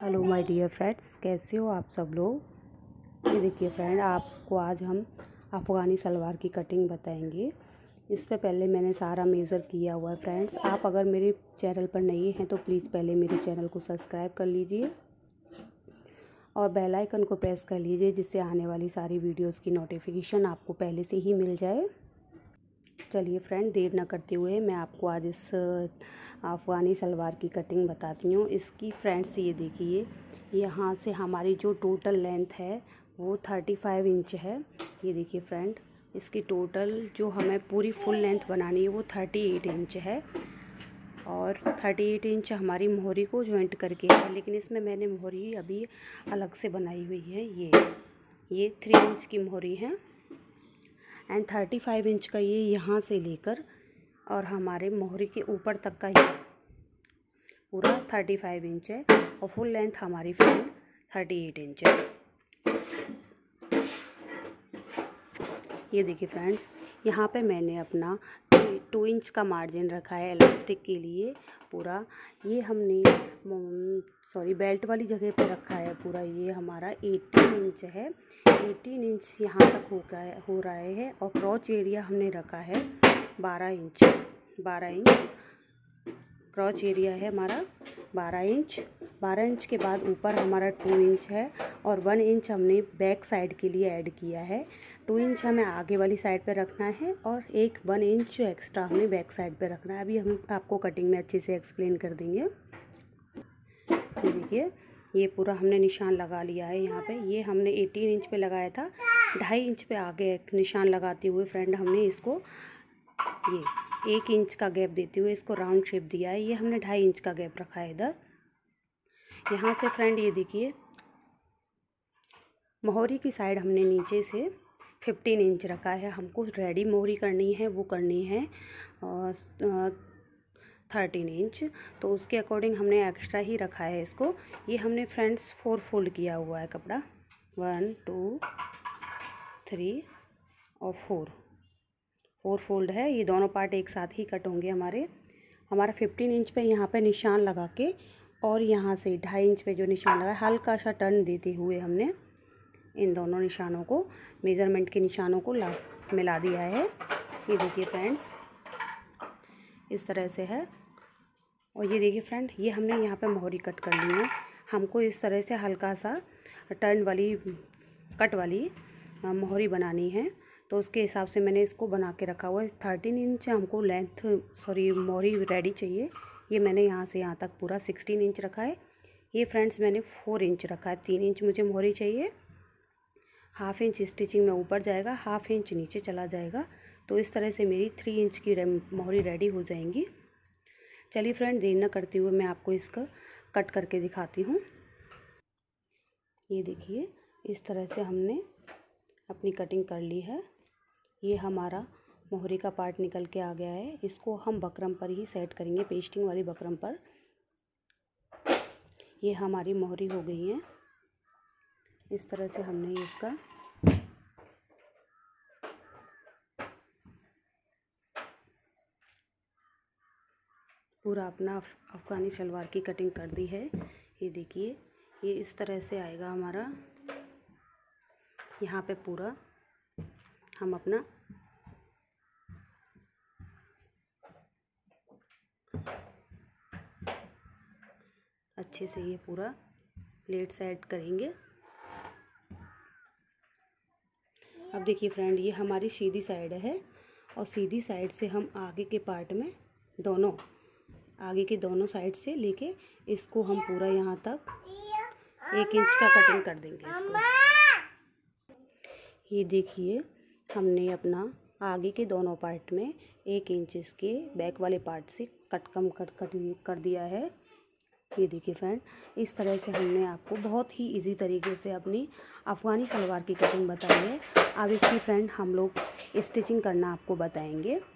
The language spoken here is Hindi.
हेलो माय डियर फ्रेंड्स, कैसे हो आप सब लोग। ये देखिए फ्रेंड, आपको आज हम अफ़गानी सलवार की कटिंग बताएंगे। इस पे पहले मैंने सारा मेज़र किया हुआ है फ्रेंड्स। आप अगर मेरे चैनल पर नए हैं तो प्लीज़ पहले मेरे चैनल को सब्सक्राइब कर लीजिए और बेल आइकन को प्रेस कर लीजिए, जिससे आने वाली सारी वीडियोस की नोटिफिकेशन आपको पहले से ही मिल जाए। चलिए फ्रेंड, देर ना करते हुए मैं आपको आज इस अफ़गानी सलवार की कटिंग बताती हूँ। इसकी फ्रेंड्स ये देखिए, यहाँ से हमारी जो टोटल लेंथ है वो 35 इंच है। ये देखिए फ्रेंड, इसकी टोटल जो हमें पूरी फुल लेंथ बनानी है वो 38 इंच है और 38 इंच हमारी मोहरी को जॉइंट करके है। लेकिन इसमें मैंने मोहरी अभी अलग से बनाई हुई है। ये 3 इंच की मोहरी है एंड 35 इंच का ये यहाँ से लेकर और हमारे मोहरी के ऊपर तक का ये पूरा 35 इंच है और फुल लेंथ हमारी फ्रेंड 38 इंच है। ये देखिए फ्रेंड्स, यहाँ पे मैंने अपना 2 इंच का मार्जिन रखा है इलास्टिक के लिए। पूरा ये हमने बेल्ट वाली जगह पे रखा है। पूरा ये हमारा 18 इंच है। 18 इंच यहाँ तक हो रहा है और क्रॉच एरिया हमने रखा है 12 इंच। 12 इंच क्रॉच एरिया है हमारा 12 इंच। 12 इंच के बाद ऊपर हमारा 2 इंच है और 1 इंच हमने बैक साइड के लिए ऐड किया है। 2 इंच हमें आगे वाली साइड पे रखना है और 1 इंच एक्स्ट्रा हमें बैक साइड पे रखना है। अभी हम आपको कटिंग में अच्छे से एक्सप्लेन कर देंगे। ये देखिए, ये पूरा हमने निशान लगा लिया है। यहाँ पे ये हमने 18 इंच पे लगाया था। 2.5 इंच पे आगे एक निशान लगाते हुए फ्रेंड हमने इसको ये 1 इंच का गैप देते हुए इसको राउंड शेप दिया है। ये हमने 2.5 इंच का गैप रखा है इधर। यहाँ से फ्रेंड ये देखिए, मोहरी की साइड हमने नीचे से 15 इंच रखा है। हमको रेडी मोहरी करनी है, वो करनी है 13 इंच, तो उसके अकॉर्डिंग हमने एक्स्ट्रा ही रखा है इसको। ये हमने फ्रेंड्स 4 फोल्ड किया हुआ है कपड़ा, 1 2 3 और 4 फोल्ड है। ये दोनों पार्ट एक साथ ही कट होंगे हमारा 15 इंच पे यहाँ पे निशान लगा के और यहाँ से 2.5 इंच पे जो निशान लगा, हल्का सा टर्न देते हुए हमने इन दोनों निशानों को, मेज़रमेंट के निशानों को मिला दिया है। ये देखिए फ्रेंड्स, इस तरह से है। और ये देखिए फ्रेंड, ये हमने यहाँ पे मोहरी कट कर ली है। हमको इस तरह से हल्का सा टर्न वाली कट वाली मोहरी बनानी है, तो उसके हिसाब से मैंने इसको बना के रखा हुआ है। 13 इंच हमको मोहरी रेडी चाहिए। ये मैंने यहाँ से यहाँ तक पूरा 16 इंच रखा है। ये फ्रेंड्स मैंने 4 इंच रखा है। 3 इंच मुझे मोहरी चाहिए। 1/2 इंच स्टिचिंग में ऊपर जाएगा, 1/2 इंच नीचे चला जाएगा। तो इस तरह से मेरी 3 इंच की मोहरी रेडी हो जाएंगी। चलिए फ्रेंड, देर न करते हुए मैं आपको इसका कट करके दिखाती हूँ। ये देखिए, इस तरह से हमने अपनी कटिंग कर ली है। ये हमारा मोहरी का पार्ट निकल के आ गया है। इसको हम बकरम पर ही सेट करेंगे, पेस्टिंग वाली बकरम पर। ये हमारी मोहरी हो गई है। इस तरह से हमने इसका पूरा अपना अफ़गानी सलवार की कटिंग कर दी है। ये देखिए, ये इस तरह से आएगा हमारा। यहाँ पे पूरा हम अपना अच्छे से ये पूरा प्लेट सेट करेंगे। अब देखिए फ्रेंड, ये हमारी सीधी साइड है और सीधी साइड से हम आगे के पार्ट में आगे के दोनों साइड से लेके इसको हम पूरा यहाँ तक 1 इंच का कटिंग कर देंगे इसको। ये देखिए, हमने अपना आगे के दोनों पार्ट में 1 इंच इसके बैक वाले पार्ट से कर दिया है। ये देखिए फ्रेंड, इस तरह से हमने आपको बहुत ही इजी तरीके से अपनी अफ़गानी सलवार की कटिंग बताई है। अब इसकी फ्रेंड हम लोग स्टिचिंग करना आपको बताएंगे।